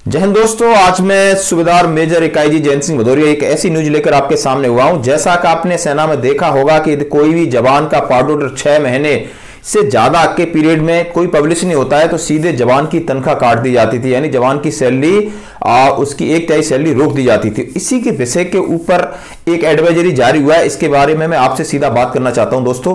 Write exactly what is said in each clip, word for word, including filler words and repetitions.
जय हिंद दोस्तों, आज मैं सूबेदार मेजर इकाई जी जयंत सिंह भदौरिया एक ऐसी न्यूज लेकर आपके सामने हुआ हूं। जैसा कि आपने सेना में देखा होगा कि कोई भी जवान का पार्ट ऑर्डर छह महीने से ज्यादा के पीरियड में कोई पब्लिश नहीं होता है तो सीधे जवान की तनख्वाह काट दी जाती थी, यानी जवान की सैलरी उसकी एक तिहाई सैलरी रोक दी जाती थी। इसी के विषय के ऊपर एक एडवाइजरी जारी हुआ है, इसके बारे में मैं आपसे सीधा बात करना चाहता हूं। दोस्तों,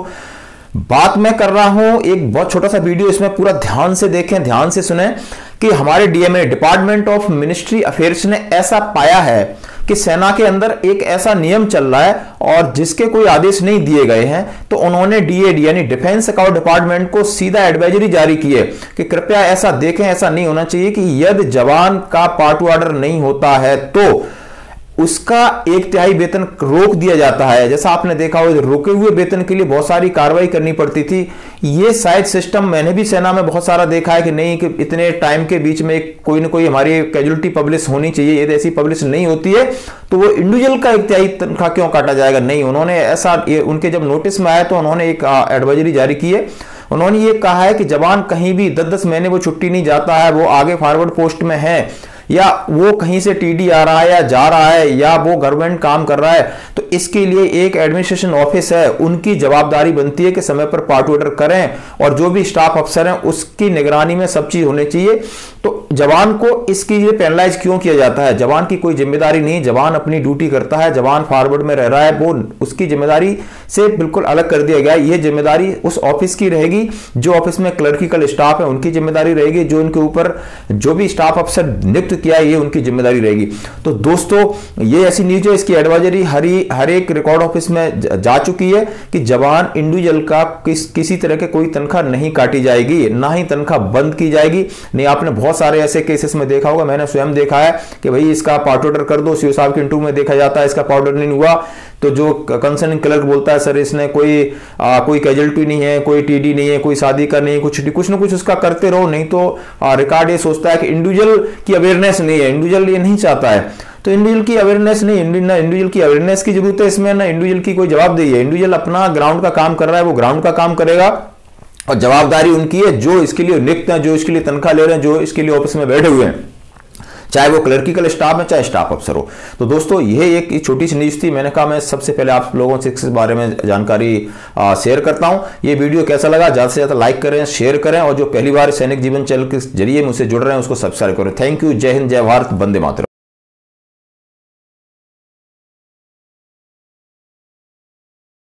बात मैं कर रहा हूं एक बहुत छोटा सा वीडियो, इसमें पूरा ध्यान से देखें, ध्यान से सुने कि हमारे DMA department of ministry affairs ने ऐसा पाया है कि सेना के अंदर एक ऐसा नियम चल रहा है और जिसके कोई आदेश नहीं दिए गए हैं, तो उन्होंने डीएडी यानी डिफेंस अकाउंट डिपार्टमेंट को सीधा एडवाइजरी जारी की है कि कृपया ऐसा देखें, ऐसा नहीं होना चाहिए कि यदि जवान का पार्ट ऑर्डर नहीं होता है तो उसका एक तिहाई वेतन रोक दिया जाता है। जैसा आपने देखा हो, रोके हुए वेतन के लिए बहुत सारी कार्रवाई करनी पड़ती थी। ये शायद सिस्टम मैंने भी सेना में बहुत सारा देखा है कि नहीं, कि इतने टाइम के बीच में कोई ना कोई हमारी कैजुअलिटी पब्लिश होनी चाहिए। यदि ऐसी पब्लिश नहीं होती है तो वो इंडिविजुअल का एक तिहाई तनख्वाह क्यों काटा जाएगा? नहीं, उन्होंने ऐसा, उनके जब नोटिस में आया तो उन्होंने एक एडवाइजरी जारी की है। उन्होंने ये कहा है कि जवान कहीं भी दस दस महीने वो छुट्टी नहीं जाता है, वो आगे फॉरवर्ड पोस्ट में है, या वो कहीं से टीडी आ रहा है या जा रहा है, या वो गवर्नमेंट काम कर रहा है, तो इसके लिए एक एडमिनिस्ट्रेशन ऑफिस है, उनकी जवाबदारी बनती है कि समय पर पार्ट ऑर्डर करें और जो भी स्टाफ अफसर हैं उसकी निगरानी में सब चीज होनी चाहिए। तो जवान को इसके लिए पेनलाइज क्यों किया जाता है? जवान की कोई जिम्मेदारी नहीं, जवान अपनी ड्यूटी करता है, जवान फॉरवर्ड में रह रहा है, वो उसकी जिम्मेदारी से बिल्कुल अलग कर दिया गया है। यह जिम्मेदारी उस ऑफिस की रहेगी, जो ऑफिस में क्लर्किकल स्टाफ है उनकी जिम्मेदारी रहेगी, जो उनके ऊपर जो भी स्टाफ अफसर नियुक्त किया है ये उनकी जिम्मेदारी रहेगी। तो दोस्तों, ये ऐसी न्यूज है, इसकी एडवाइजरी हरी हर एक रिकॉर्ड ऑफिस में जा चुकी है कि जवान इंडिविजुअल का किस किसी तरह के कोई तनख्वाह नहीं काटी जाएगी, ना ही तनख्वाह बंद की जाएगी। नहीं, आपने बहुत सारे ऐसे केसेस में देखा होगा, मैंने स्वयं देखा है कि भाई इसका पार्ट ऑर्डर कर दो, सीओ साहब के इंटरव्यू में देखा जाता है इसका पार्ट ऑर्डर नहीं हुआ तो जो कंसर्निंग क्लर्क बोलता है सर इसने कोई आ, कोई कैजुअलिटी नहीं है, कोई टीडी नहीं है, कोई शादी का नहीं है, कुछ कुछ ना कुछ उसका करते रहो, नहीं तो रिकॉर्ड ये सोचता है कि इंडिविजुअल की अवेयरनेस नहीं है, इंडिविजुअल ये नहीं चाहता है। तो इंडिविजुअल की अवेयरनेस नहीं, ना इंडिविजुअल की अवेयरनेस की जरूरत है इसमें, ना इंडिविजुअल की कोई जवाबदेही है। इंडिविजुअल अपना ग्राउंड का काम कर रहा है, वो ग्राउंड का काम करेगा और जवाबदारी उनकी है जो इसके लिए नियुक्त है, जो इसके लिए तनख्वाह ले रहे हैं, जो इसके लिए ऑफिस में बैठे हुए हैं, चाहे वो क्लर्किकल स्टाफ है चाहे स्टाफ अफसर हो। तो दोस्तों, यह एक छोटी सी न्यूज थी, मैंने कहा मैं सबसे पहले आप लोगों से इस बारे में जानकारी शेयर करता हूं। ये वीडियो कैसा लगा ज्यादा से ज्यादा लाइक करें, शेयर करें, और जो पहली बार सैनिक जीवन चैनल के जरिए मुझसे जुड़ रहे हैं उसको सब्सक्राइब करें। Thank you. जय हिंद, जय भारत, वंदे मातरम।